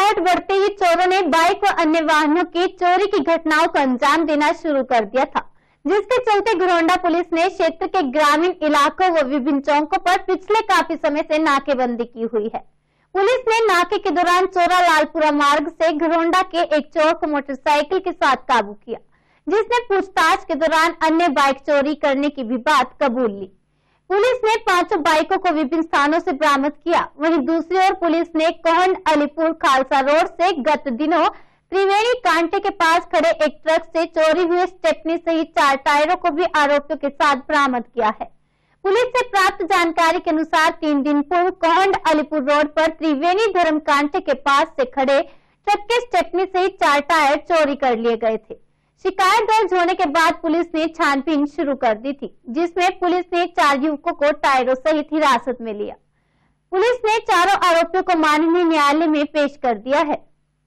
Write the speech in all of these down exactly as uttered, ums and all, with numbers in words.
शिकायत बढ़ते ही चोरों ने बाइक व अन्य वाहनों की चोरी की घटनाओं को अंजाम देना शुरू कर दिया था, जिसके चलते घरौंडा पुलिस ने क्षेत्र के ग्रामीण इलाकों व विभिन्न चौकों पर पिछले काफी समय से नाकेबंदी की हुई है। पुलिस ने नाके के दौरान चोरा लालपुरा मार्ग से घरौंडा के एक चोर को मोटरसाइकिल के साथ काबू किया, जिसने पूछताछ के दौरान अन्य बाइक चोरी करने की भी बात कबूल ली। पुलिस ने पांचों बाइकों को विभिन्न स्थानों से बरामद किया। वहीं दूसरी ओर पुलिस ने कोहंड अलीपुर खालसा रोड से गत दिनों त्रिवेणी कांटे के पास खड़े एक ट्रक से चोरी हुए स्टेपनी सहित चार टायरों को भी आरोपियों के साथ बरामद किया है। पुलिस से प्राप्त जानकारी के अनुसार तीन दिन पूर्व कोहंड अलीपुर रोड पर त्रिवेणी धर्म कांटे के पास से खड़े ट्रक के स्टेपनी सहित चार टायर चोरी कर लिए गए थे। शिकायत दर्ज होने के बाद पुलिस ने छानबीन शुरू कर दी थी, जिसमें पुलिस ने चार युवकों को टायरों सहित हिरासत में लिया। पुलिस ने चारों आरोपियों को माननीय न्यायालय में पेश कर दिया है।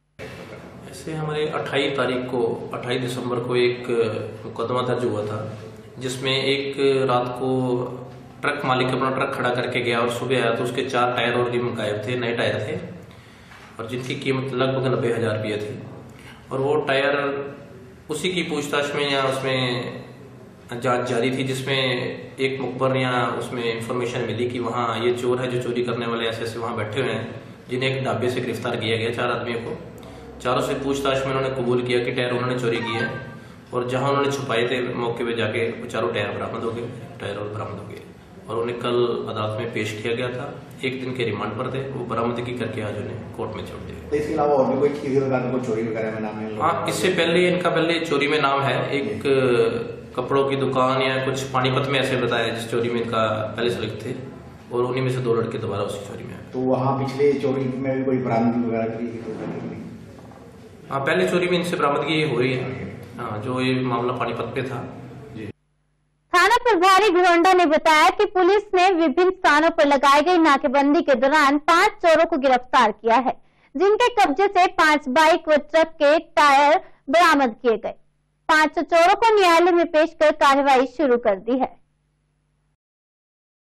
ऐसे हमारे अट्ठाईस तारीख को अट्ठाईस दिसंबर को एक मुकदमा दर्ज हुआ था, जिसमें एक रात को ट्रक मालिक अपना ट्रक खड़ा करके गया और सुबह आया तो उसके चार टायर और रिम गायब थे, नए टायर थे और जिनकी कीमत लगभग नब्बे हजार रुपये थी। और वो टायर उसी की पूछताछ में या उसमें जांच जारी थी, जिसमें एक मुखबर या उसमें इंफॉर्मेशन मिली कि वहाँ ये चोर है जो चोरी करने वाले ऐसे ऐसे वहाँ बैठे हुए हैं, जिन्हें एक ढाबे से गिरफ्तार किया गया चार आदमियों को। चारों से पूछताछ में उन्होंने कबूल किया कि टायर उन्होंने चोरी किए हैं और जहाँ उन्होंने छुपाए थे मौके पे जाके वो चारों टायर बरामद हो गए टायर और बरामद हो गए और उन्हें कल अदालत में पेश किया गया था। एक दिन के रिमांड पर थे, वो बरामदगी करके आज उन्हें कोर्ट में छोड़ दिया। इसके अलावा और भी कोई किसी प्रकार को चोरी वगैरह में नाम है? हाँ, इससे पहले इनका पहले चोरी में नाम है। एक कपड़ों की दुकान या कुछ पानीपत में ऐसे बताया जिस चोरी में इनका पहले से लिख थे और उन्हीं में से दो लड़के दोबारा उसी चोरी में। तो वहाँ पिछले चोरी में भी कोई बरामदगी वगैरह की? हाँ, पहले चोरी में इनसे बरामदगी हो रही है। हाँ, जो ये मामला पानीपत पे था। थाना प्रभारी घरौंडा ने बताया कि पुलिस ने विभिन्न स्थानों पर लगाई गई नाकेबंदी के दौरान पांच चोरों को गिरफ्तार किया है, जिनके कब्जे से पांच बाइक व ट्रक के टायर बरामद किए गए। पांच चोरों को न्यायालय में पेश कर कार्रवाई शुरू कर दी है।